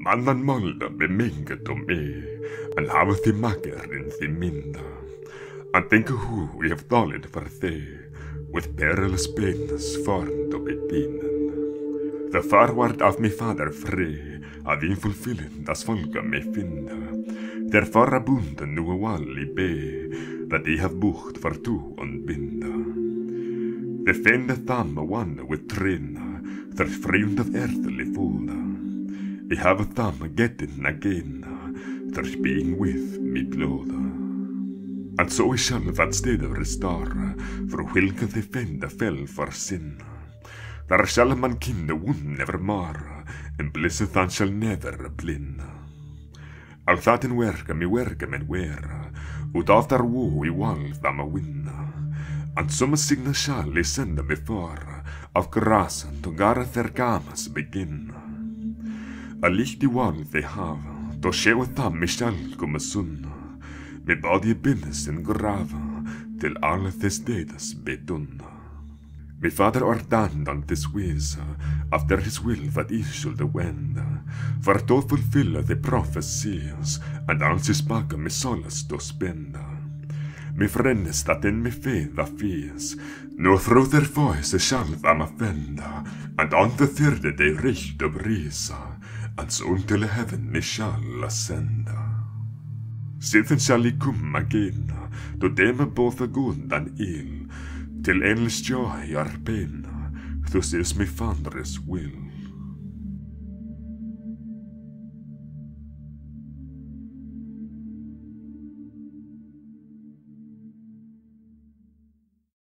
Mannan malda beminget om en hava thi mager in thi minda. And think who we have dolid for thee, with perilous pains formed of benen. The forward of my father free, av in fulfilling das folka me finda. Therefore abunden nu wall I be, that I have bucht for two on binda. The fende thumb one with trinna, there's friend of earthly folda. I have a thumb getting again, there's being with me bloda. And so I shall that stead restore, for whilk the fende fell for sin. There shall man kinde one nevermore, and blessed than shall never blin. Al that in werke men wear, ut after wo I wall them a win. And some signa shall I send before, of grass to gareth their gamas begin. A licht I wall they have, to show them me shall come soon. Me body business in grave, till all this days be done. My father ordained on this ways, after his will that he should wend, for to fulfill the prophecies, and all his back me solace to spend. My friends that in me faith a fees, no through their voice shall them offend, and on the third day reach the breeze, and soon till heaven me shall ascend. Sithen shall I come again, to them both a good and ill, till endless joy or pain, thus is my Father's will.